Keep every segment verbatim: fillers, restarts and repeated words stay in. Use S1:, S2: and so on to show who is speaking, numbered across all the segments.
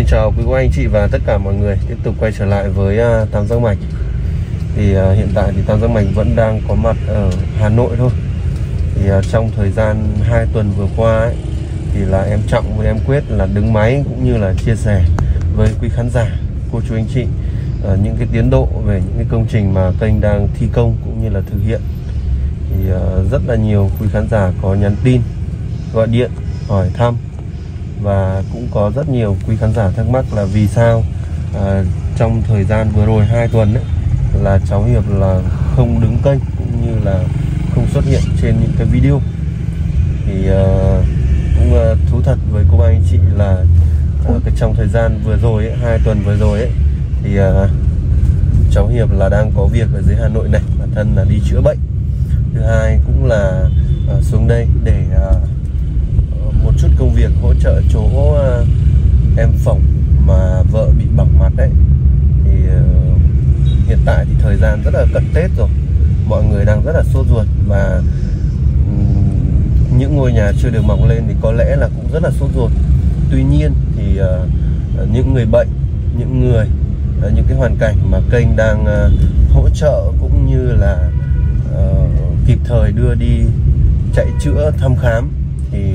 S1: Xin chào quý cô anh chị và tất cả mọi người, tiếp tục quay trở lại với uh, Tam Giác Mạch. Thì uh, hiện tại thì Tam Giác Mạch vẫn đang có mặt ở Hà Nội thôi. Thì uh, trong thời gian hai tuần vừa qua ấy, thì là em Trọng với em Quyết là đứng máy cũng như là chia sẻ với quý khán giả, cô chú anh chị uh, những cái tiến độ về những cái công trình mà kênh đang thi công cũng như là thực hiện. Thì uh, rất là nhiều quý khán giả có nhắn tin, gọi điện hỏi thăm, và cũng có rất nhiều quý khán giả thắc mắc là vì sao à, trong thời gian vừa rồi hai tuần ấy, là cháu Hiệp là không đứng kênh cũng như là không xuất hiện trên những cái video. Thì à, cũng à, thú thật với cô bác anh chị là à, cái trong thời gian vừa rồi ấy, hai tuần vừa rồi ấy, thì à, cháu Hiệp là đang có việc ở dưới Hà Nội này, bản thân là đi chữa bệnh. Thứ hai cũng là à, xuống đây để à, một chút công việc hỗ trợ chỗ uh, em Phỏng mà vợ bị bỏng mặt đấy. Thì uh, hiện tại thì thời gian rất là cận Tết rồi, mọi người đang rất là sốt ruột, và um, những ngôi nhà chưa được mọc lên thì có lẽ là cũng rất là sốt ruột. Tuy nhiên thì uh, những người bệnh, những người uh, những cái hoàn cảnh mà kênh đang uh, hỗ trợ cũng như là uh, kịp thời đưa đi chạy chữa thăm khám thì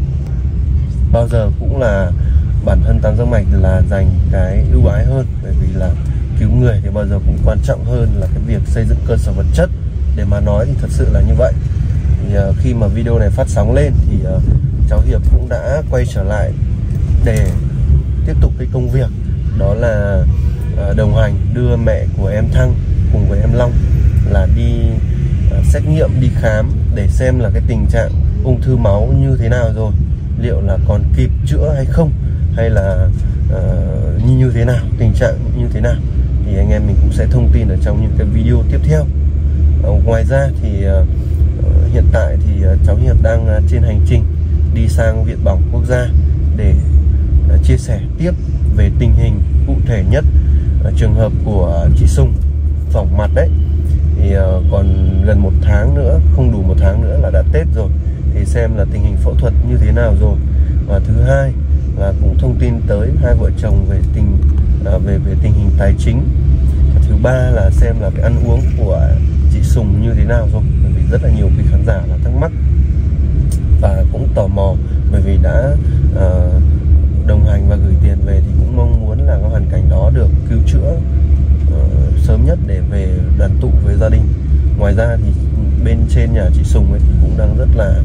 S1: bao giờ cũng là bản thân Tam Giác Mạch là dành cái ưu ái hơn, bởi vì là cứu người thì bao giờ cũng quan trọng hơn là cái việc xây dựng cơ sở vật chất. Để mà nói thì thật sự là như vậy. Thì uh, khi mà video này phát sóng lên thì uh, cháu Hiệp cũng đã quay trở lại để tiếp tục cái công việc, đó là uh, đồng hành đưa mẹ của em Thăng cùng với em Long là đi uh, xét nghiệm, đi khám để xem là cái tình trạng ung thư máu như thế nào rồi, liệu là còn kịp chữa hay không, hay là uh, như thế nào, tình trạng như thế nào, thì anh em mình cũng sẽ thông tin ở trong những cái video tiếp theo. Uh, ngoài ra thì uh, hiện tại thì uh, cháu Hiệp đang uh, trên hành trình đi sang Viện Bỏng Quốc gia để uh, chia sẻ tiếp về tình hình cụ thể nhất uh, trường hợp của chị Sung phỏng mặt đấy. Thì uh, còn gần một tháng nữa, không đủ một tháng nữa là đã Tết rồi, thì xem là tình hình phẫu thuật như thế nào rồi. Và thứ hai là cũng thông tin tới hai vợ chồng về tình à, về về tình hình tài chính. Và thứ ba là xem là cái ăn uống của chị Sùng như thế nào rồi, bởi vì rất là nhiều quý khán giả là thắc mắc và cũng tò mò, bởi vì đã à, đồng hành và gửi tiền về thì cũng mong muốn là cái hoàn cảnh đó được cứu chữa uh, sớm nhất để về đoàn tụ với gia đình. Ngoài ra thì bên trên nhà chị Sùng ấy thì cũng đang rất là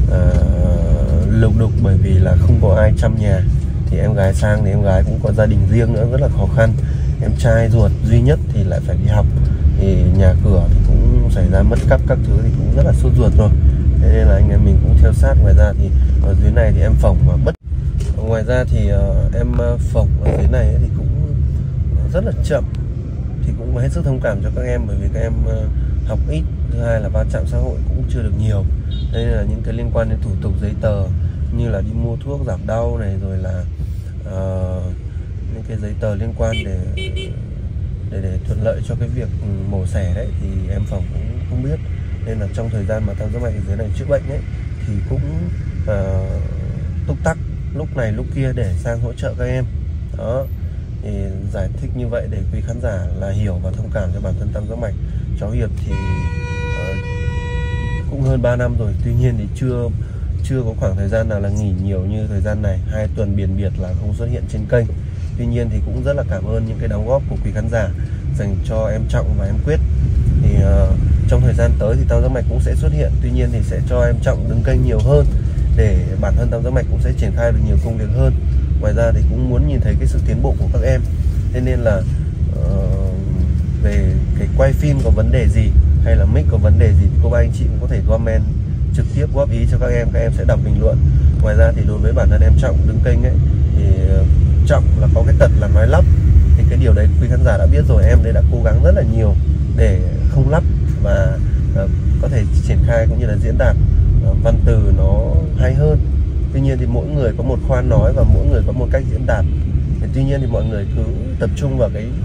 S1: uh, lục đục, bởi vì là không có ai chăm nhà. Thì em gái sang thì em gái cũng có gia đình riêng nữa, rất là khó khăn. Em trai ruột duy nhất thì lại phải đi học, thì nhà cửa thì cũng xảy ra mất cắp các thứ, thì cũng rất là sốt ruột rồi. Thế nên là anh em mình cũng theo sát. Ngoài ra thì ở dưới này thì em Phỏng mà bất ngoài ra thì uh, em Phỏng ở dưới này thì cũng rất là chậm, thì cũng hết sức thông cảm cho các em, bởi vì các em uh, học ít. Thứ hai là va chạm xã hội cũng chưa được nhiều. Đây là những cái liên quan đến thủ tục giấy tờ, như là đi mua thuốc giảm đau này, rồi là uh, những cái giấy tờ liên quan để để để thuận lợi cho cái việc mổ xẻ đấy, thì em Phỏng cũng không biết. Nên là trong thời gian mà Tam Giác Mạch ở dưới này chữa bệnh ấy thì cũng uh, túc tắc lúc này lúc kia để sang hỗ trợ các em đó. Thì giải thích như vậy để quý khán giả là hiểu và thông cảm cho bản thân Tam Giác Mạch. Cháu Hiệp thì uh, cũng hơn ba năm rồi, tuy nhiên thì chưa chưa có khoảng thời gian nào là nghỉ nhiều như thời gian này. Hai tuần biển biệt là không xuất hiện trên kênh. Tuy nhiên thì cũng rất là cảm ơn những cái đóng góp của quý khán giả dành cho em Trọng và em Quyết. Thì uh, trong thời gian tới thì Tam Giác Mạch cũng sẽ xuất hiện, tuy nhiên thì sẽ cho em Trọng đứng kênh nhiều hơn, để bản thân Tam Giác Mạch cũng sẽ triển khai được nhiều công việc hơn. Ngoài ra thì cũng muốn nhìn thấy cái sự tiến bộ của các em. Thế nên là uh, về cái quay phim có vấn đề gì hay là mic có vấn đề gì thì cô bác anh chị cũng có thể comment trực tiếp góp ý cho các em, các em sẽ đọc bình luận. Ngoài ra thì đối với bản thân em Trọng đứng kênh ấy, thì Trọng là có cái tật là nói lắp, thì cái điều đấy quý khán giả đã biết rồi. Em đấy đã cố gắng rất là nhiều để không lắp và uh, có thể triển khai cũng như là diễn đạt uh, văn từ nó hay hơn. Tuy nhiên thì mỗi người có một khoan nói và mỗi người có một cách diễn đạt. Thì tuy nhiên thì mọi người cứ tập trung vào cái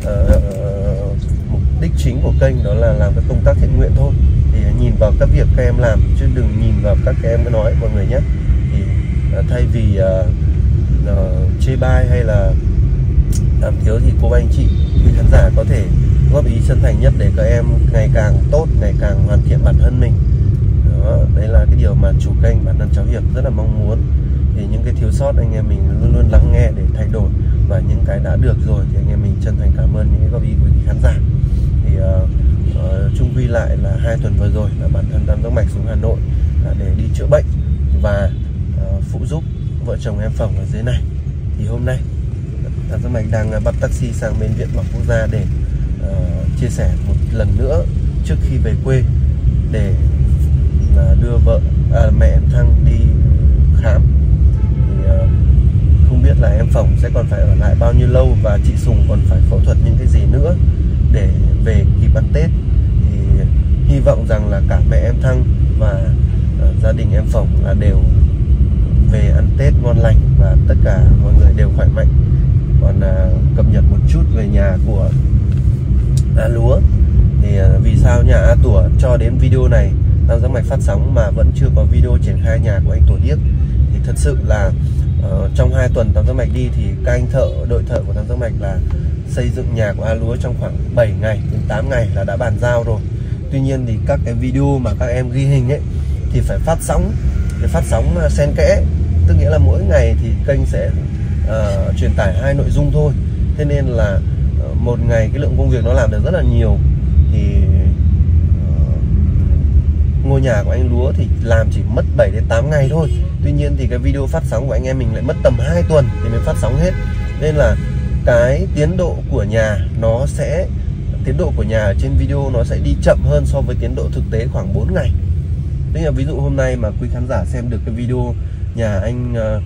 S1: uh, mục đích chính của kênh, đó là làm cái công tác thiện nguyện thôi. Thì nhìn vào các việc các em làm, chứ đừng nhìn vào các em nói mọi người nhé. Thì uh, thay vì uh, uh, chê chê bai hay là làm thiếu thì cô bác anh chị, quý khán giả có thể góp ý chân thành nhất để các em ngày càng tốt, ngày càng hoàn thiện bản thân mình. Đó, đấy là cái điều mà chủ kênh Bản Thân Cháu Hiệp rất là mong muốn. Thì những cái thiếu sót anh em mình luôn luôn lắng nghe để thay đổi, và những cái đã được rồi thì anh em mình chân thành cảm ơn những cái góp ý của quý khán giả. Thì uh, uh, chung quy lại là hai tuần vừa rồi là bản thân Tam Giác Mạch xuống Hà Nội là để đi chữa bệnh và uh, phụ giúp vợ chồng em Phỏng ở dưới này. Thì hôm nay Tam Giác Mạch đang bắt taxi sang bên Viện Bỏng Quốc gia để uh, chia sẻ một lần nữa trước khi về quê để uh, đưa vợ à, mẹ em Thăng đi khám. Thì uh, không biết là em Phỏng sẽ còn phải ở lại bao nhiêu lâu và chị Sùng còn phải phẫu thuật những cái gì nữa để về kịp ăn Tết. Thì hy vọng rằng là cả mẹ em Thăng và uh, gia đình em Phỏng là đều về ăn Tết ngon lành và tất cả mọi người đều khỏe mạnh. Còn uh, cập nhật một chút về nhà của A Lúa thì uh, vì sao nhà A Tủa cho đến video này Tam Giác Mạch phát sóng mà vẫn chưa có video triển khai nhà của anh Tổ Điếc. Thì thật sự là uh, trong hai tuần Tam Giác Mạch đi thì các anh thợ, đội thợ của Tam Giác Mạch là xây dựng nhà của A Lúa trong khoảng bảy ngày đến tám ngày là đã bàn giao rồi. Tuy nhiên thì các cái video mà các em ghi hình ấy thì phải phát sóng, để phát sóng xen kẽ, tức nghĩa là mỗi ngày thì kênh sẽ uh, truyền tải hai nội dung thôi. Thế nên là uh, một ngày cái lượng công việc nó làm được rất là nhiều. Thì uh, ngôi nhà của anh Lúa thì làm chỉ mất bảy đến tám ngày thôi. Tuy nhiên thì cái video phát sóng của anh em mình lại mất tầm hai tuần thì mới phát sóng hết. Nên là cái tiến độ của nhà nó sẽ tiến độ của nhà ở trên video nó sẽ đi chậm hơn so với tiến độ thực tế khoảng bốn ngày. Tức là ví dụ hôm nay mà quý khán giả xem được cái video nhà anh uh,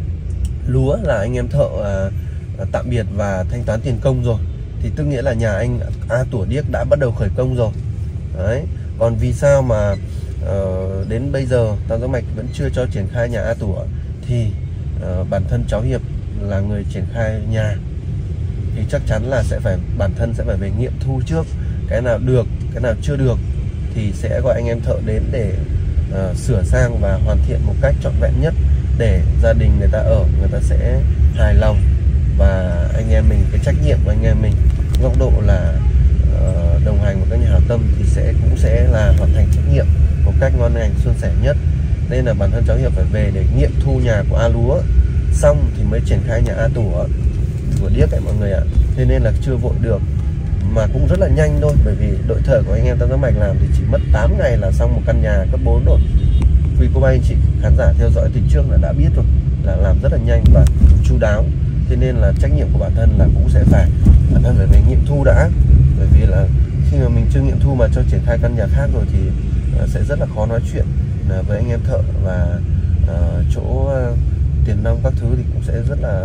S1: Lúa là anh em thợ uh, uh, tạm biệt và thanh toán tiền công rồi, thì tức nghĩa là nhà anh A Tủa Điếc đã bắt đầu khởi công rồi. Đấy. Còn vì sao mà uh, đến bây giờ Tam Giác Mạch vẫn chưa cho triển khai nhà A Tủa, thì uh, bản thân cháu Hiệp là người triển khai nhà, thì chắc chắn là sẽ phải bản thân sẽ phải về nghiệm thu trước, cái nào được, cái nào chưa được thì sẽ gọi anh em thợ đến để uh, sửa sang và hoàn thiện một cách trọn vẹn nhất để gia đình người ta ở, người ta sẽ hài lòng. Và anh em mình, cái trách nhiệm của anh em mình góc độ là uh, đồng hành với các nhà hảo tâm thì sẽ cũng sẽ là hoàn thành trách nhiệm một cách ngon lành suôn sẻ nhất. Nên là bản thân cháu Hiệp phải về để nghiệm thu nhà của A Lúa xong thì mới triển khai nhà A Tủa của Điếc ấy mọi người ạ. Thế nên là chưa vội được, mà cũng rất là nhanh thôi, bởi vì đội thợ của anh em Tam Giác Mạch làm thì chỉ mất tám ngày là xong một căn nhà cấp bốn rồi. Quý cô bác anh chị khán giả theo dõi từ trước là đã biết rồi, là làm rất là nhanh và chu đáo. Thế nên là trách nhiệm của bản thân là cũng sẽ phải bản thân phải về nghiệm thu đã, bởi vì là khi mà mình chưa nghiệm thu mà cho triển khai căn nhà khác rồi thì sẽ rất là khó nói chuyện với anh em thợ, và uh, chỗ uh, tiền nong các thứ thì cũng sẽ rất là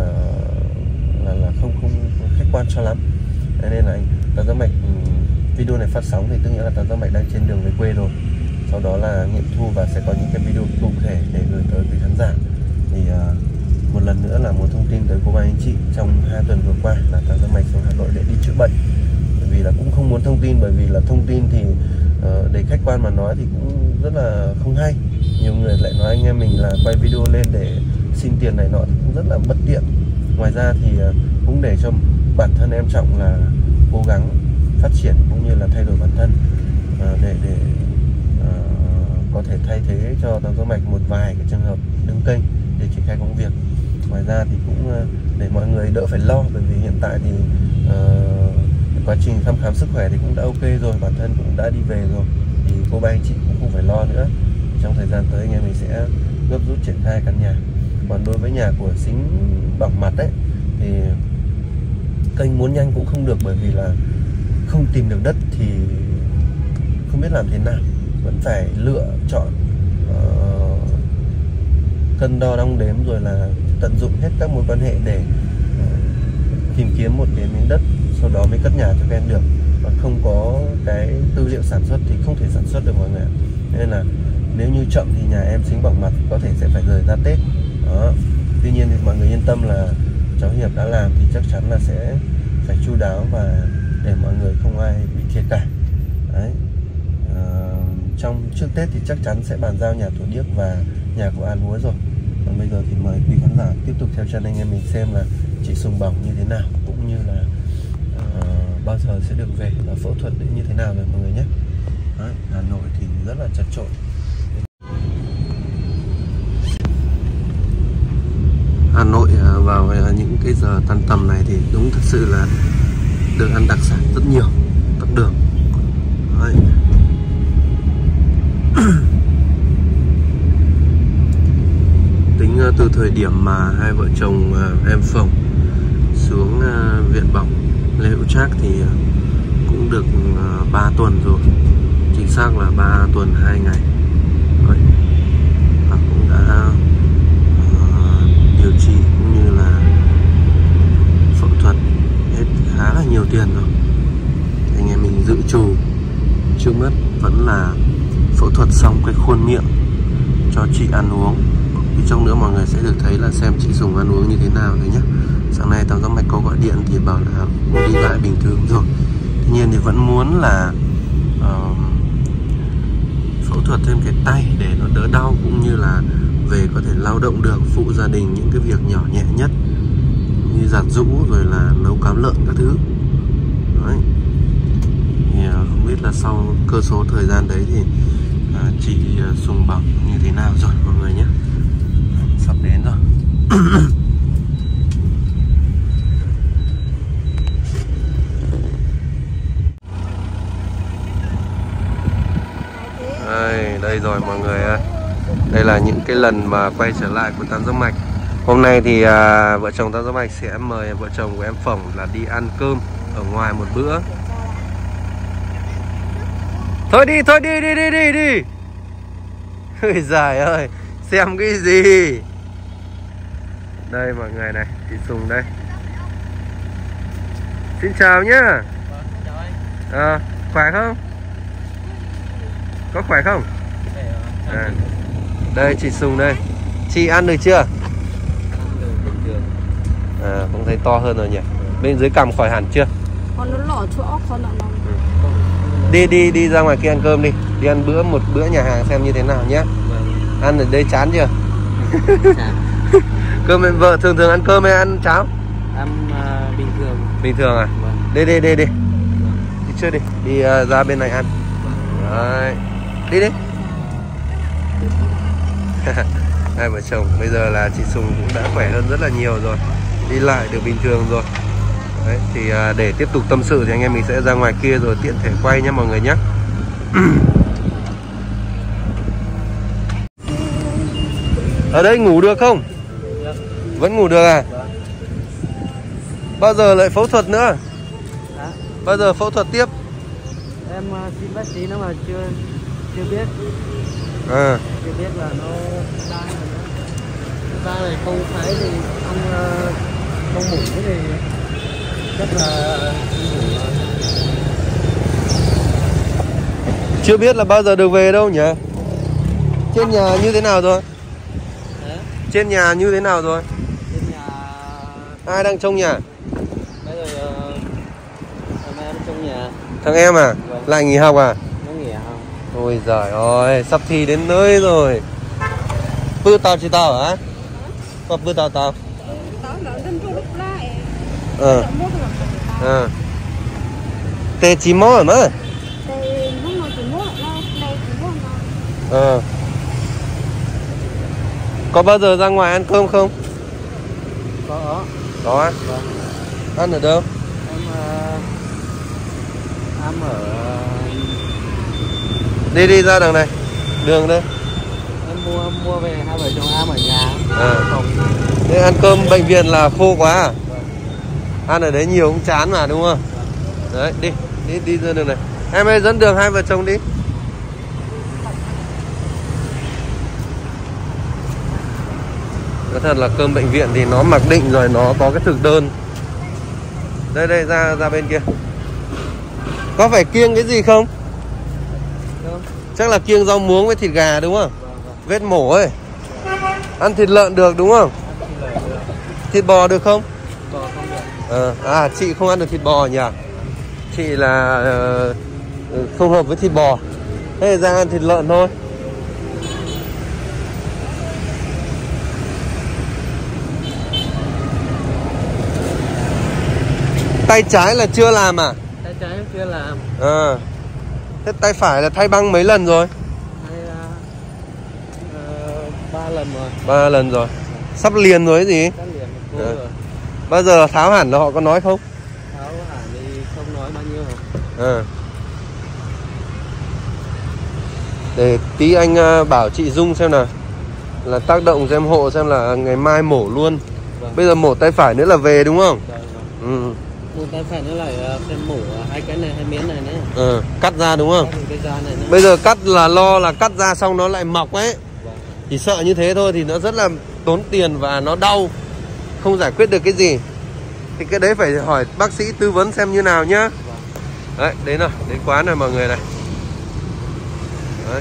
S1: là, là không không khách quan cho lắm. Thế nên là anh Tam Giác Mạch video này phát sóng thì tức nghĩa là Tam Giác Mạch đang trên đường về quê rồi. Sau đó là nghiệm thu và sẽ có những cái video cụ thể để gửi tới quý khán giả. Thì uh, một lần nữa là muốn thông tin tới cô bác anh chị, trong hai tuần vừa qua là Tam Giác Mạch xuống Hà Nội để đi chữa bệnh. Bởi vì là cũng không muốn thông tin, bởi vì là thông tin thì uh, để khách quan mà nói thì cũng rất là không hay. Nhiều người lại nói anh em mình là quay video lên để xin tiền này nọ thì cũng rất là bất tiện. Ngoài ra thì uh, cũng để cho bản thân em Trọng là cố gắng phát triển cũng như là thay đổi bản thân uh, để để uh, có thể thay thế cho Tam Giác Mạch một vài cái trường hợp đứng kênh để triển khai công việc. Ngoài ra thì cũng uh, để mọi người đỡ phải lo, bởi vì hiện tại thì uh, quá trình thăm khám sức khỏe thì cũng đã ok rồi, bản thân cũng đã đi về rồi, thì cô bác anh chị cũng không phải lo nữa. Trong thời gian tới anh em mình sẽ gấp rút triển khai căn nhà. Còn đối với nhà của Sính Bỏng Mặt ấy thì kênh muốn nhanh cũng không được, bởi vì là không tìm được đất thì không biết làm thế nào, vẫn phải lựa chọn uh, cân đo đong đếm rồi là tận dụng hết các mối quan hệ để uh, tìm kiếm một cái miếng đất, sau đó mới cất nhà cho các em được. Còn không có cái tư liệu sản xuất thì không thể sản xuất được mọi người ạ. Nên là nếu như chậm thì nhà em Sính Bỏng Mặt có thể sẽ phải rời ra Tết đó. Tuy nhiên thì mọi người yên tâm là cháu Hiệp đã làm thì chắc chắn là sẽ phải chu đáo và để mọi người không ai bị thiệt cả. Đấy. À, trong trước Tết thì chắc chắn sẽ bàn giao nhà Tổ Điếc và nhà của A Lúa rồi. Còn Còn bây giờ thì mời quý khán giả tiếp tục theo chân anh em mình xem là chị Sùng bỏng như thế nào, cũng như là uh, bao giờ sẽ được về và phẫu thuật đến như thế nào rồi mọi người nhé. Đấy, Hà Nội thì rất là chật chội. Hà Nội vào những cái giờ tan tầm này thì đúng thật sự là được ăn đặc sản rất nhiều, tắc đường. Đấy. Tính từ thời điểm mà hai vợ chồng em Phồng xuống viện bỏng Lê Hữu Trác thì cũng được ba tuần rồi, chính xác là ba tuần hai ngày. Đấy. Và cũng đã uh, điều trị cũng như là phẫu thuật hết khá là nhiều tiền rồi. Anh em mình dự trù trước mắt vẫn là phẫu thuật xong cái khuôn miệng cho chị ăn uống. Thì trong nữa mọi người sẽ được thấy là xem chị Sùng ăn uống như thế nào rồi nhé. Sáng nay Tam Giác Mạch có gọi điện thì bảo là đi lại bình thường rồi. Tuy nhiên thì vẫn muốn là uh, phẫu thuật thêm cái tay để nó đỡ đau, cũng như là về có thể lao động được, phụ gia đình những cái việc nhỏ nhẹ nhất như giặt giũ rồi là nấu cám lợn các thứ. Đấy. Thì uh, không biết là sau cơ số thời gian đấy thì uh, chị uh, Sùng bỏng như thế nào rồi mọi người nhé. Sắp đến rồi. Đây, đây rồi mọi người ơi. Đây là những cái lần mà quay trở lại của Tam Giác Mạch. Hôm nay thì à, vợ chồng Tam Giác Mạch sẽ mời vợ chồng của em Phồng là đi ăn cơm ở ngoài một bữa. Thôi đi, thôi đi, đi, đi, đi, đi. Ôi giời ơi, xem cái gì. Đây mọi người này, chị Sùng đây. Xin chào nhá. À, khỏe không? Có khỏe không? À, đây chị Sùng đây. Chị ăn được chưa? À, cũng thấy to hơn rồi nhỉ. Bên dưới cằm khỏi hẳn chưa?
S2: Con nó lỏ chỗ con ạ.
S1: Đi đi đi ra ngoài kia ăn cơm đi. Đi ăn bữa một bữa nhà hàng xem như thế nào nhé. Ăn ở đây chán chưa? Cơm em vợ thường thường ăn cơm hay ăn cháo?
S3: Ăn uh, bình thường.
S1: Bình thường à? Vâng. Đi đi đi đi. Đi chưa đi. Đi uh, ra bên này ăn. Đấy. Đi đi. Hai vợ chồng bây giờ là chị Sùng cũng đã khỏe hơn rất là nhiều rồi, đi lại được bình thường rồi. Đấy, thì uh, để tiếp tục tâm sự thì anh em mình sẽ ra ngoài kia rồi tiện thể quay nhé mọi người nhé. Ở đây ngủ được không? Vẫn ngủ được à? Bao giờ lại phẫu thuật nữa? Bao giờ phẫu thuật tiếp?
S3: Em xin bác sĩ nó mà chưa chưa biết.
S1: À.
S3: Chưa biết là nó đang ra này không phải thì không không ngủ thì chắc là ngủ.
S1: Chưa biết là bao giờ được về đâu nhỉ? Trên nhà như thế nào rồi?
S3: Hả?
S1: Trên nhà như thế nào rồi?
S3: Trên nhà
S1: ai đang trông nhà?
S3: bây giờ thằng em trong nhà.
S1: Thằng em à?
S3: Vâng.
S1: Lại nghỉ học à?
S3: Nó nghỉ không?
S1: Ôi giời ơi, sắp thi đến nơi rồi. Bữa tao chỉ tao hả? Có bữa tao tao. Ờ. Ờ. Tê chỉ mó mà. Ờ. Có bao giờ ra ngoài ăn cơm không?
S3: Có.
S1: Có á?
S3: Vâng.
S1: Ăn ở đâu?
S3: Em uh, ăn ở
S1: Đi đi ra đằng này. Đường đây.
S3: em mua mua về hai vợ chồng ăn ở nhà.
S1: À. Thế ăn cơm bệnh viện là khô quá à?
S3: Vâng.
S1: Ăn ở đấy nhiều cũng chán mà đúng không? Vâng. Đấy, đi, đi đi ra đường này. Em ơi dẫn đường hai vợ chồng đi. Nói thật là cơm bệnh viện thì nó mặc định rồi, nó có cái thực đơn. Đây đây, ra ra bên kia. Có phải kiêng cái gì không?
S3: Đúng.
S1: Chắc là kiêng rau muống với thịt gà đúng không?
S3: Vâng, vâng.
S1: Vết mổ ấy. Ăn thịt lợn được đúng không?
S3: Ăn thịt lợn được.
S1: Thịt bò được không?
S3: Bò không được.
S1: À, à chị không ăn được thịt bò nhỉ? Chị là uh, không hợp với thịt bò. Thế ra ăn thịt lợn thôi. tay trái là chưa làm à?
S3: Tay trái em chưa làm.
S1: À. Thế tay phải là thay băng mấy lần rồi?
S3: Thay uh, ba lần rồi.
S1: Ba lần rồi. Sắp liền rồi cái gì?
S3: Sắp liền một
S1: À.
S3: rồi.
S1: Bao giờ tháo hẳn là họ có nói không?
S3: Tháo hẳn thì không nói bao nhiêu.
S1: À. Để tí anh bảo chị Dung xem nào, là tác động xem hộ xem là ngày mai mổ luôn.
S3: Vâng.
S1: Bây giờ mổ tay phải nữa là về đúng không?
S3: Vâng, vâng.
S1: Ừ.
S3: Một tay phải nữa lại phải mổ hai cái này, hai miếng này nữa.
S1: Ừ. Cắt ra đúng không?
S3: Cắt cái da này nữa.
S1: Bây giờ cắt là lo là cắt ra xong nó lại mọc ấy.
S3: Vâng.
S1: Chỉ sợ như thế thôi thì nó rất là tốn tiền và nó đau, không giải quyết được cái gì. Thì cái đấy phải hỏi bác sĩ tư vấn xem như nào nhá.
S3: Vâng.
S1: Đấy, đến rồi, đến quán rồi mọi người này. Đấy.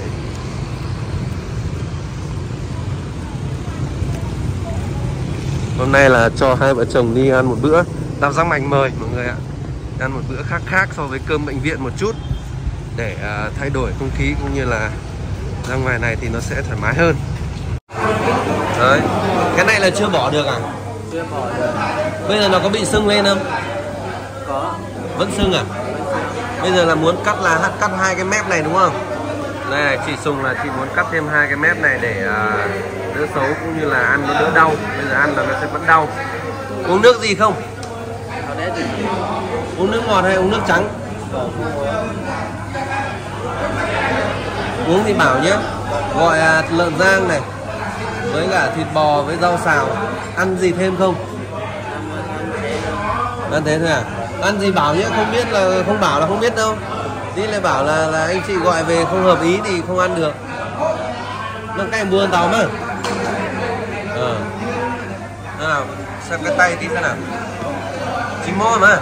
S1: Hôm nay là cho hai vợ chồng đi ăn một bữa. Tam Giác Mạch mời mọi người ạ. Ăn một bữa khác khác so với cơm bệnh viện một chút, để uh, thay đổi không khí cũng như là ra ngoài này thì nó sẽ thoải mái hơn. Đấy. Cái này là chưa bỏ được à?
S3: Chưa bỏ được.
S1: Bây giờ nó có bị sưng lên không?
S3: Có.
S1: Vẫn sưng à? Bây giờ là muốn cắt là cắt hai cái mép này đúng không? Đây này, chị Sùng là chị muốn cắt thêm hai cái mép này để uh, đỡ xấu cũng như là ăn nó đỡ đau. Bây giờ ăn là nó sẽ vẫn đau. Uống nước gì không? Uống nước ngọt hay uống nước trắng? Uống thì bảo nhé. Gọi uh, lợn rang này với cả thịt bò với rau xào. Ăn gì thêm không? Ăn thế thôi à? Ăn gì bảo nhé, không biết là không bảo là không biết đâu. Tí lại bảo là, là anh chị gọi về không hợp ý thì không ăn được. Nó cái buôn tàu mà. Ờ. Nào, xem cái tay tí xem nào. Chính mô mà.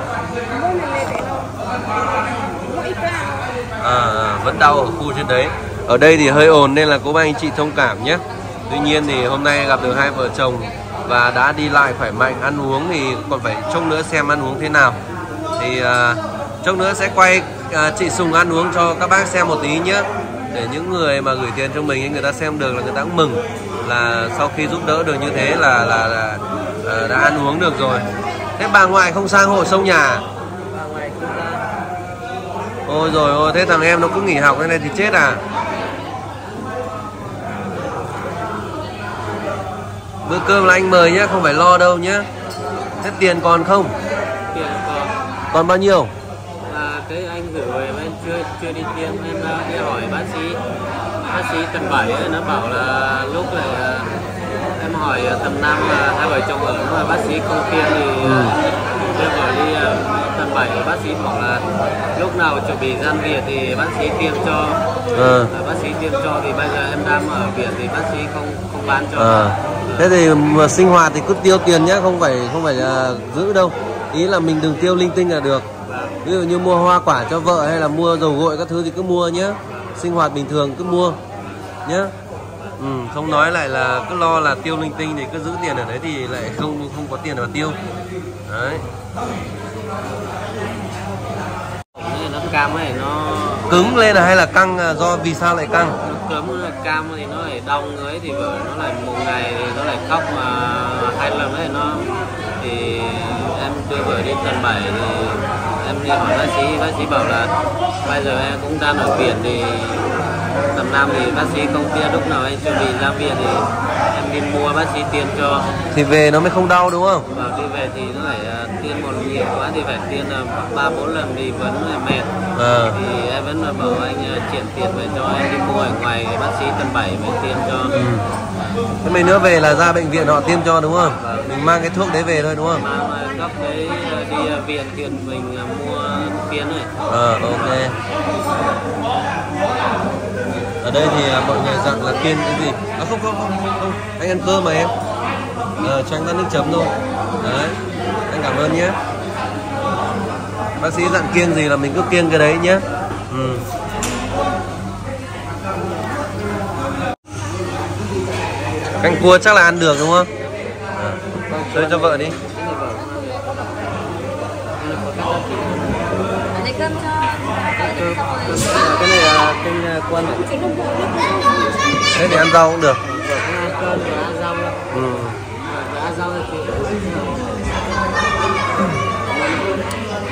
S1: À, vẫn đau ở khu trên đấy. Ở đây thì hơi ồn nên là cô bác anh chị thông cảm nhé. Tuy nhiên thì hôm nay gặp được hai vợ chồng và đã đi lại khỏe mạnh, ăn uống thì còn phải trông nữa xem ăn uống thế nào. Thì uh, trông nữa sẽ quay uh, chị Sùng ăn uống cho các bác xem một tí nhé. Để những người mà gửi tiền cho mình ấy, người ta xem được là người ta cũng mừng. Là sau khi giúp đỡ được như thế là, là, là uh, đã ăn uống được rồi. Thế bà ngoại không sang hộ sông nhà? Ôi rồi ôi, thế thằng em nó cứ nghỉ học thế này thì chết à? Bữa cơm là anh mời nhé, không phải lo đâu nhé. Thế tiền còn không?
S3: Tiền còn.
S1: Còn bao nhiêu?
S3: À, cái anh gửi về em chưa chưa đi tiêm, em đi hỏi bác sĩ. Bác sĩ tầng bảy ấy, nó bảo là lúc này em hỏi tầm năm hai vợ chồng ở mà bác sĩ không tiêm thì ừ. Em hỏi đi tầng bảy, bác sĩ bảo là lúc nào chuẩn bị gian viện thì bác sĩ tiêm cho. À. Bác sĩ tiêm cho thì bây giờ em đang ở viện thì bác sĩ không không bán cho.
S1: À. Thế thì mà sinh hoạt thì cứ tiêu tiền nhé, không phải không phải uh, giữ đâu. Ý là mình đừng tiêu linh tinh là được. Ví dụ như mua hoa quả cho vợ hay là mua dầu gội các thứ thì cứ mua nhé. Sinh hoạt bình thường cứ mua nhé. Ừ, không nói lại là cứ lo là tiêu linh tinh thì cứ giữ tiền ở đấy thì lại không không có tiền mà tiêu. Đấy.
S3: Nó cam ấy nó
S1: cứng lên là hay là căng, do vì sao lại căng?
S3: Nó cứng là cam thì nó lại đau người thì vợ nó lại một ngày thì nó lại khóc mà hai lần đấy nó thì em đưa vợ đi tầng bảy thì em đi hỏi bác sĩ, bác sĩ bảo là bây giờ em cũng đang ở viện thì tầm năm thì bác sĩ không tiêm, lúc nào anh chuẩn bị ra viện thì em đi mua bác sĩ tiêm cho
S1: thì về nó mới không đau đúng không?
S3: Và đi về thì nó lại tiêm một nhiều quá thì phải tiêm ba bốn lần thì vẫn là mệt. À. Thì em vẫn là bảo anh chuyển tiền về cho em đi mua ở ngoài bác sĩ tầng bảy mới tiêm cho. Ừ.
S1: Thế mình nữa về là ra bệnh viện họ tiêm cho đúng không? Vâng. Mình mang cái thuốc đấy về thôi đúng không?
S3: Mang gấp đấy đi viện tiền mình mua tiêm rồi.
S1: Ờ, à, ok. Ở đây thì mọi người dặn là kiêng cái gì? À không không không không, anh ăn cơm mà em. Ờ, cho anh ăn nước chấm thôi. Đấy, anh cảm ơn nhé. Bác sĩ dặn kiêng gì là mình cứ kiêng cái đấy nhé. Ừ. Canh cua chắc là ăn được đúng không? À, chơi cho vợ đi.
S3: Cái này là kênh quân.
S1: Thế thì ăn rau cũng được.
S3: Ăn cơm và ăn rau. Ừ. Ăn rau thì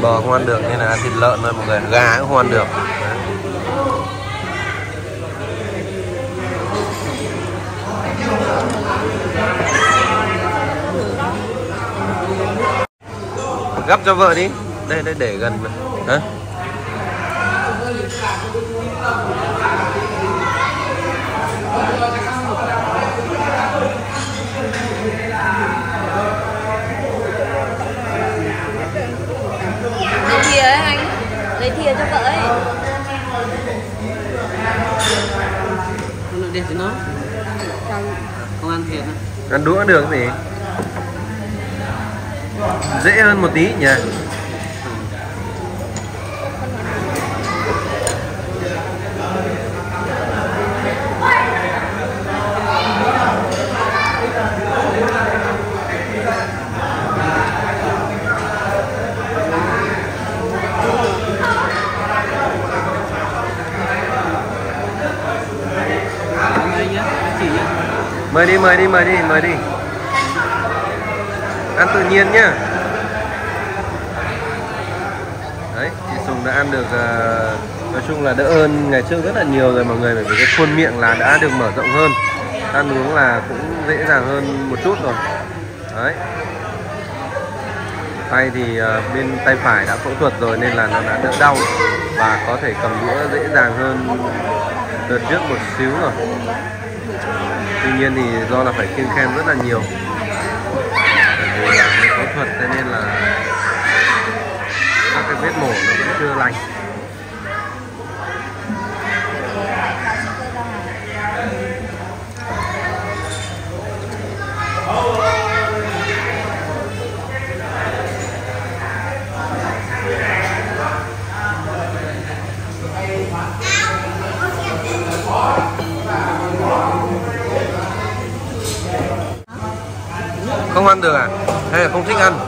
S1: bò không ăn được nên là ăn thịt lợn thôi mọi người, gà cũng không ăn được. Đấy. Gắp cho vợ đi, đây đây để gần mà. Hả?
S2: Lấy thìa ấy anh, lấy thìa cho vợ ấy.
S3: Không được đẹp thì nó không ăn thịt.
S1: Ăn đũa được gì? Dễ hơn một tí nhỉ. Mời đi, mời đi, mời đi, mời đi. Ăn tự nhiên nhá. Đấy, chị Sùng đã ăn được, uh, nói chung là đỡ hơn ngày trước rất là nhiều rồi mọi người. Bởi vì cái khuôn miệng là đã được mở rộng hơn, ăn uống là cũng dễ dàng hơn một chút rồi. Đấy. Tay thì uh, bên tay phải đã phẫu thuật rồi nên là nó đã đỡ đau và có thể cầm đũa dễ dàng hơn đợt trước một xíu rồi. Tuy nhiên thì do là phải kiêng khem rất là nhiều, bởi vì là mới phẫu thuật thế nên là các cái vết mổ nó vẫn chưa lành. Không ăn được à? Hay là không thích ăn?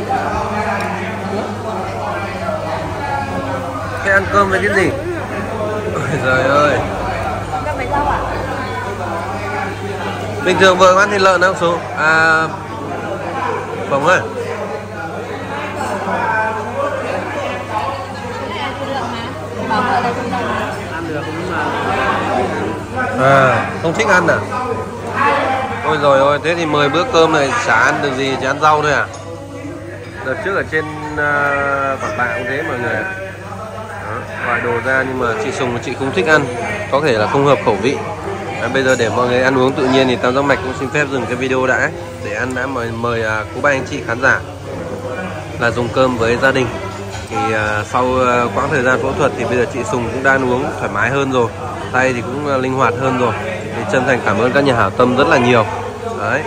S1: Thế ăn cơm với cái gì? Ôi trời ơi.
S2: Cơm với rau ạ?
S1: Bình thường vợ ăn thịt lợn không số? À, Bồng ơi.
S3: Ăn được nhưng mà
S1: À, không thích ăn à? Ôi rồi ôi, thế thì mười bữa cơm này chả ăn được gì, chỉ ăn rau thôi à? Đợt trước ở trên uh, quảng bạ cũng thế mọi người. Đó, gọi đồ ra nhưng mà chị Sùng chị không thích ăn, có thể là không hợp khẩu vị. À, bây giờ để mọi người ăn uống tự nhiên thì Tam Giác Mạch cũng xin phép dừng cái video đã để ăn đã mời mời uh, cô bác anh chị khán giả là dùng cơm với gia đình. Thì uh, sau uh, quãng thời gian phẫu thuật thì bây giờ chị Sùng cũng đã ăn uống thoải mái hơn rồi, tay thì cũng uh, linh hoạt hơn rồi. Thì chân thành cảm ơn các nhà hảo tâm rất là nhiều. Đấy.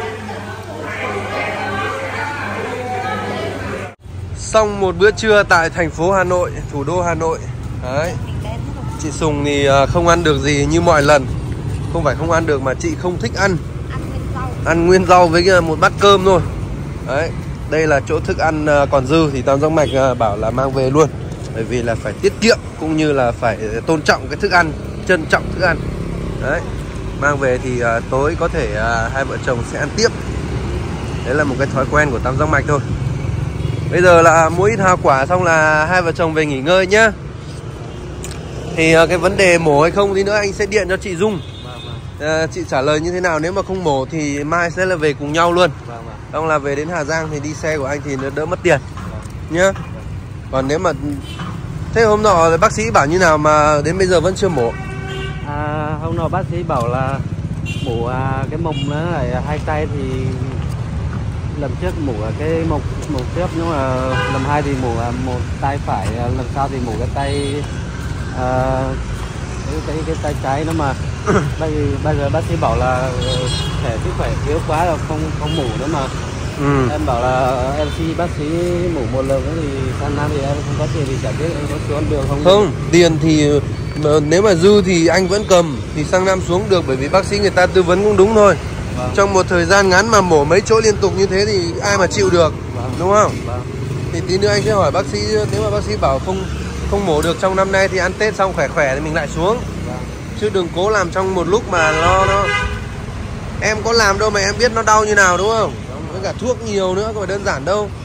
S1: Xong một bữa trưa tại thành phố Hà Nội, thủ đô Hà Nội. Đấy. Chị Sùng thì uh, không ăn được gì như mọi lần. Không phải không ăn được mà chị không thích ăn. Ăn nguyên rau với một bát cơm thôi. Đấy. Đây là chỗ thức ăn còn dư thì Tam Giác Mạch bảo là mang về luôn. Bởi vì là phải tiết kiệm cũng như là phải tôn trọng cái thức ăn, trân trọng thức ăn. Đấy. Mang về thì uh, tối có thể uh, hai vợ chồng sẽ ăn tiếp. Đấy là một cái thói quen của Tam Giác Mạch thôi. Bây giờ là mua ít hoa quả xong là hai vợ chồng về nghỉ ngơi nhá. Thì uh, cái vấn đề mổ hay không thì nữa anh sẽ điện cho chị Dung. uh, Chị trả lời như thế nào, nếu mà không mổ thì mai sẽ là về cùng nhau luôn. Xong là về đến Hà Giang thì đi xe của anh thì nó đỡ mất tiền nhá. Còn nếu mà thế hôm nọ bác sĩ bảo như nào mà đến bây giờ vẫn chưa mổ?
S3: à, hôm nọ bác sĩ bảo là mổ à, cái mông nó lại hai tay, thì lần trước mổ cái mông mổ trước, nhưng mà lần hai thì mổ một tay phải, lần sau thì mổ cái tay à, cái, cái cái tay trái nó mà bây bây giờ bác sĩ bảo là thể sức khỏe yếu quá rồi không không mổ nữa mà. Ừ. Em bảo là em xin bác sĩ mổ một lần thì sang năm thì em không có tiền thì chả biết em có xuống được không?
S1: Không, tiền thì nếu mà dư thì anh vẫn cầm, thì sang năm xuống được, bởi vì bác sĩ người ta tư vấn cũng đúng thôi. Vâng. Trong một thời gian ngắn mà mổ mấy chỗ liên tục như thế thì ai mà chịu được. Vâng. Đúng không? Vâng. Thì tí nữa anh sẽ hỏi bác sĩ, nếu mà bác sĩ bảo không không mổ được trong năm nay thì ăn Tết xong khỏe khỏe thì mình lại xuống. Vâng. Chứ đừng cố làm trong một lúc mà nó nó em có làm đâu mà em biết nó đau như nào, đúng không? Với cả thuốc nhiều nữa, không phải đơn giản đâu.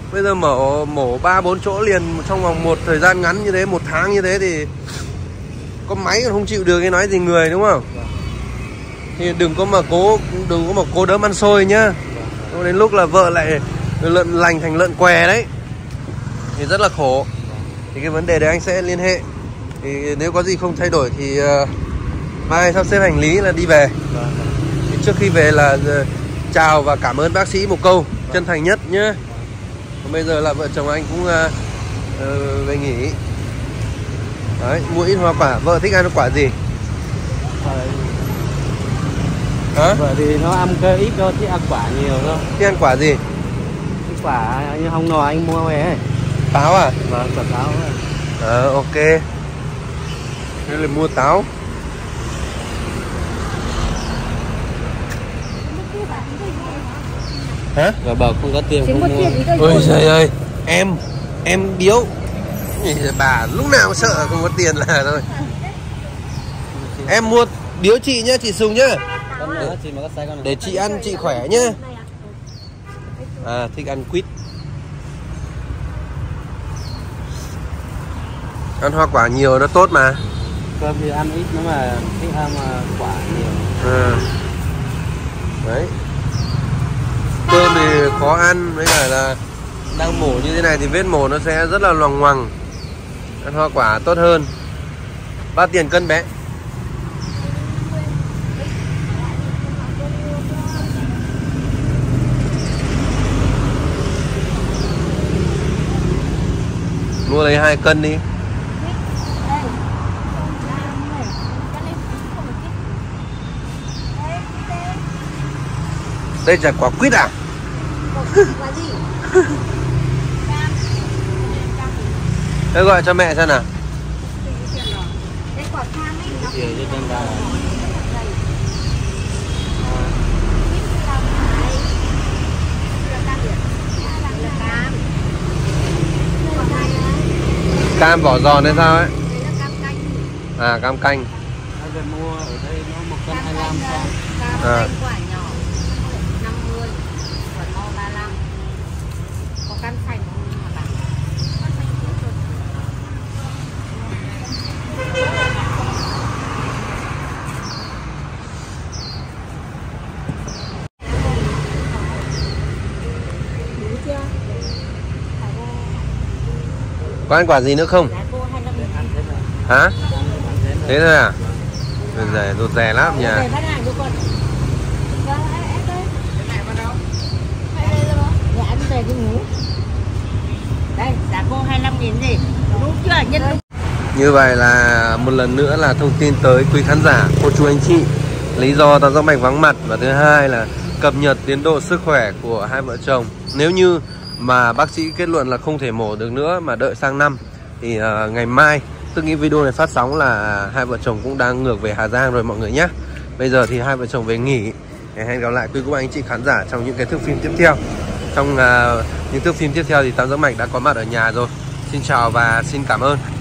S1: Bây giờ mở mổ ba bốn chỗ liền trong vòng một thời gian ngắn như thế, một tháng như thế thì có máy còn không chịu được cái nói gì người, đúng không? Thì đừng có mà cố đừng có mà cố đớm ăn xôi nhá. Đến lúc là vợ lại lợn lành thành lợn què đấy thì rất là khổ. Thì cái vấn đề đấy anh sẽ liên hệ. Thì nếu có gì không thay đổi thì uh, mai sắp xếp hành lý là đi về. Thì trước khi về là uh, chào và cảm ơn bác sĩ một câu chân thành nhất nhé. Còn bây giờ là vợ chồng anh cũng uh, uh, về nghỉ. Đấy, mua ít hoa quả. Vợ thích ăn quả gì? Hả?
S3: Vợ thì nó ăn cơ ít thôi, chứ ăn quả nhiều thôi.
S1: Thích ăn quả gì?
S3: Cái quả như hồng nò anh mua về ấy.
S1: Táo à?
S3: Vâng, quả táo ấy.
S1: Ờ, ok. Đây là mua táo. Hả?
S3: Và bảo không có tiền không mua.
S1: Ôi trời ơi, em em biếu. Bà lúc nào sợ không có tiền là thôi. Em mua biếu chị nhá, chị Sùng nhá. Để chị ăn chị khỏe nhá. À, thích ăn quýt. Ăn hoa quả nhiều nó tốt mà.
S3: Cơm thì ăn ít, nhưng mà thích ăn quả nhiều.
S1: À. Đấy. Cơm thì khó ăn, với cả là đang mổ như thế này thì vết mổ nó sẽ rất là loằng ngoằng. Ăn hoa quả tốt hơn. Bao tiền cân bé? Mua lấy hai cân đi. Đây là quả quýt à? Thế gọi cho mẹ xem nào. Cam vỏ giòn hay sao ấy? À, cam canh.
S3: Mua ở đây nó một cân hai mươi lăm con.
S1: À.
S2: Quả nhỏ năm mươi, quả to ba mươi lăm. Có cam sành không mà bạn? Cam sành cũng được. Đủ chưa?
S1: Có ăn quả gì nữa không? Hả? Thế thôi à? Rẻ, rụt rè lắm nhỉ. Như vậy là một lần nữa là thông tin tới quý khán giả, cô chú anh chị. Lý do Tam Giác Mạch vắng mặt, và thứ hai là cập nhật tiến độ sức khỏe của hai vợ chồng. Nếu như mà bác sĩ kết luận là không thể mổ được nữa mà đợi sang năm thì uh, ngày mai, tức nghĩ video này phát sóng là hai vợ chồng cũng đang ngược về Hà Giang rồi mọi người nhé. Bây giờ thì hai vợ chồng về nghỉ. Để hẹn gặp lại quý cô anh chị khán giả trong những cái thước phim tiếp theo. Trong uh, những thước phim tiếp theo thì Tam Giác Mạch đã có mặt ở nhà rồi. Xin chào và xin cảm ơn.